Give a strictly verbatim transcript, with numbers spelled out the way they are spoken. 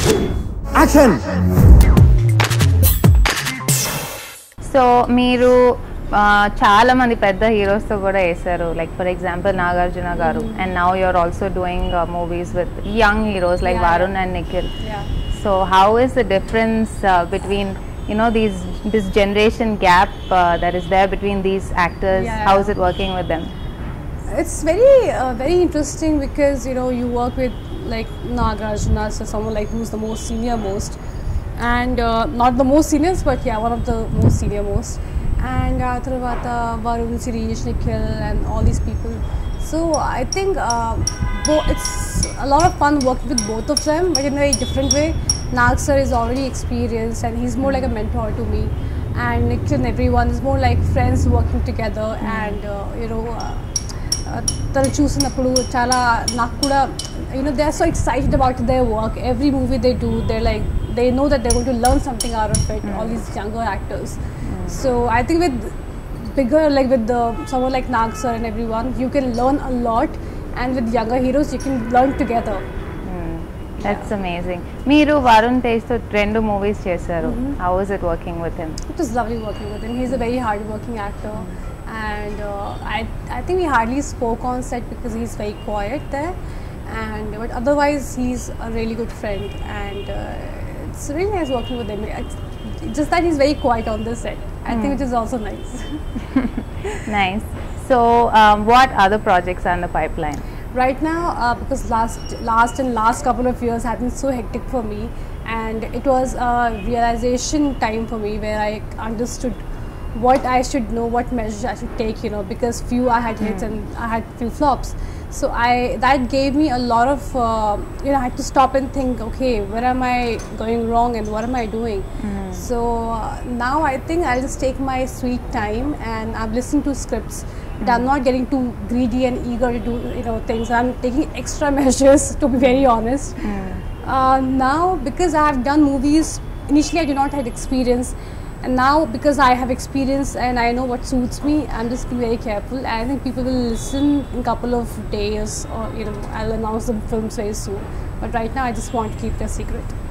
Action! So, మీరు చాలా మంది పెద్ద హీరోస్ తో కూడా చేశారు, like for example Nagarjuna garu, and now you are also doing movies with young heroes like Varun and Nikhil. So how is the difference uh, between, you know, these this generation gap uh, that is there between these actors? Yeah. How is it working with them? It's very uh, very interesting because, you know, you work with like Nagarjuna, so someone like who's the most senior most, and uh, not the most seniors, but yeah, one of the most senior most, and uh, Tarvata, Varun, Sirish, Nikhil, and all these people. So I think uh, it's a lot of fun working with both of them, but in a very different way. Nag sir is already experienced and he's more like a mentor to me, and Nikhil and everyone is more like friends working together, and uh, you know, tanu chusinappudu chala naaku kuda, you know, they are so excited about their work. Every movie they do, they're like, they know that they're going to learn something out of it, mm. all these younger actors. Mm. So I think with bigger, like with the someone like Nag sir and everyone, you can learn a lot, and with younger heroes you can learn together. Mm. That's yeah. amazing. Meeru Varun Tej tho rendu movies chesaru. Mm-hmm. How is it working with him? It was lovely working with him. He's a very hard working actor, mm. and uh, I I think we hardly spoke on set because he's very quiet there, and but otherwise he's a really good friend, and uh, it's really nice working with him. It's just that he's very quiet on the set. I mm. think which is also nice. Nice. So, um, what other projects are in the pipeline? Right now, uh, because last last and last couple of years have been so hectic for me, and it was a realization time for me where I understood what I should know, what measures I should take, you know, because few I had hits mm. and I had few flops. So I that gave me a lot of uh, you know, I had to stop and think, okay, where am I going wrong and what am I doing? Mm. So uh, now I think I'll just take my sweet time, and I'm listening to scripts, but mm. I'm not getting too greedy and eager to do, you know, things. I'm taking extra measures, to be very honest. Mm. Uh, now because I have done movies, initially I did not have experience. And now because I have experience and I know what suits me, I'm just being very careful. And I think people will listen in a couple of days, or, you know, I'll announce the films very soon. But right now I just want to keep it a secret.